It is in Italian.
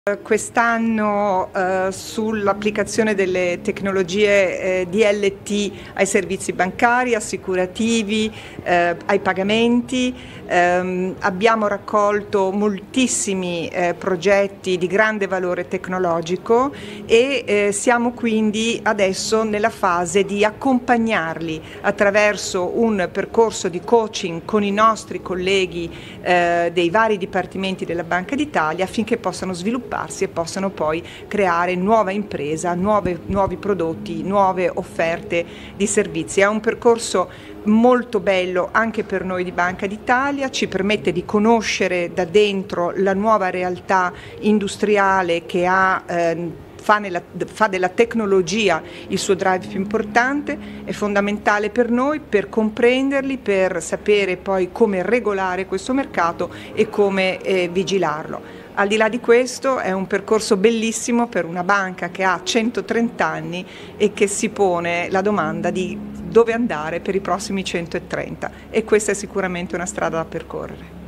Quest'anno sull'applicazione delle tecnologie DLT ai servizi bancari, assicurativi, ai pagamenti. Abbiamo raccolto moltissimi progetti di grande valore tecnologico e siamo quindi adesso nella fase di accompagnarli attraverso un percorso di coaching con i nostri colleghi dei vari dipartimenti della Banca d'Italia affinché possano sviluppare e possano poi creare nuova impresa, nuovi prodotti, nuove offerte di servizi. È un percorso molto bello anche per noi di Banca d'Italia, ci permette di conoscere da dentro la nuova realtà industriale che fa della tecnologia il suo drive più importante. È fondamentale per noi per comprenderli, per sapere poi come regolare questo mercato e come vigilarlo. Al di là di questo è un percorso bellissimo per una banca che ha 130 anni e che si pone la domanda di dove andare per i prossimi 130, e questa è sicuramente una strada da percorrere.